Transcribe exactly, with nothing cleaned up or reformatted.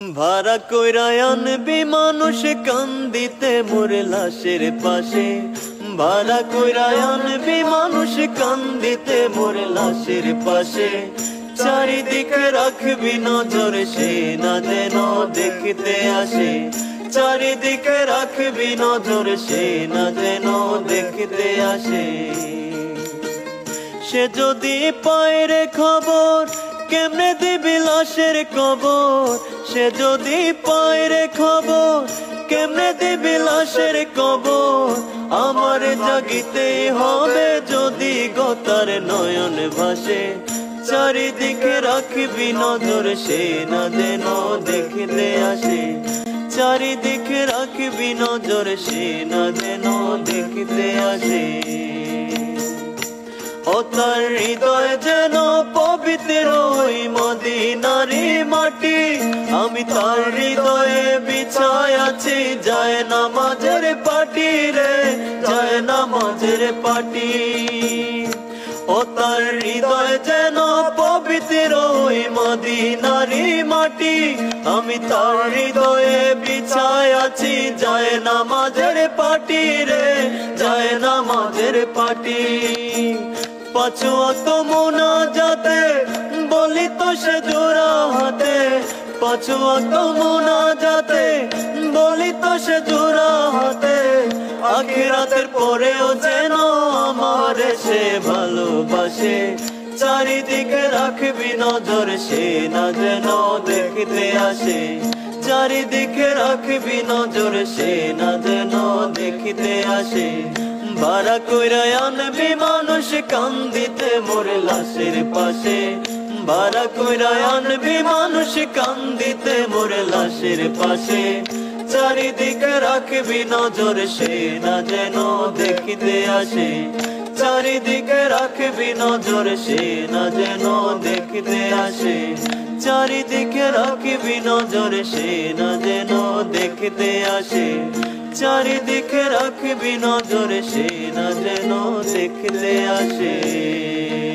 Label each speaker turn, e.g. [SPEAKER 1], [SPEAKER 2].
[SPEAKER 1] ভাড়া কইরা আনবি মানুষ কান্দিতে মোর লাশের পাশে। ভাড়া কইরা আনবি মানুষ কান্দিতে মোর লাশের পাশে। চারিদিকে রাখবি নজর সে না যেন দেখতে আসে। চারিদিকে রাখবি নজর সে না যেন দেখতে আসে। সে যদি পায় রে খবর কেমনে দিবি লাশের কবর। সে যদি পায় রে খবর কেমনে দিবি লাশের কবর। আমার জাগিতেই হবে যদি গোতার নয়ন ভাসে। চারিদিকে রাখবি নজর সে না যেন দেখতে আসে। চারিদিকে রাখবি নজর সে না যেন দেখতে আসে। ও তার হৃদয় যেন পবিত্র ওই মদিনারি মাটি। আমি তার হৃদয়ে বিছায় আছি যায় নামাজের পাটি রে, যায় নামাজের পাটি। ও তার হৃদয় যেন পবিত্র ওই মদিনারি মাটি। আমি তার হৃদয়ে বিছায় আছি যায় নামাজের পাটি রে, যায় নামাজের পাটি। পাঁচ ওয়াক্ত মুনাজাতে বলি তো সে জোড়া হাতে। পাঁচ ওয়াক্ত মুনাজাতে বলি তো সে জোড়া হাতে। আখিরাতের পরেও যেন আমার সে ভালোবাসে। চারিদিকে রাখবি নজর সে না যেন দেখতে আসে। চারিদিকে রাখবি নজর সে না যেন দেখতে আসে। ভাড়া কইরা আনবি মানুষ কান্দিতে মোর লাশের পাশে। ভাড়া কইরা আনবি মানুষ কান্দিতে মোর লাশের পাশে। চারিদিকে রাখবি নজর সে না যেন দেখতে আসে। চারিদিকে রাখবি নজর সে না যেন দেখতে আসে। চারিদিকে রাখবি নজর সে না যেন দেখতে আসে। চারিদিকে রাখবি নজর সে না যেন দেখতে আসে।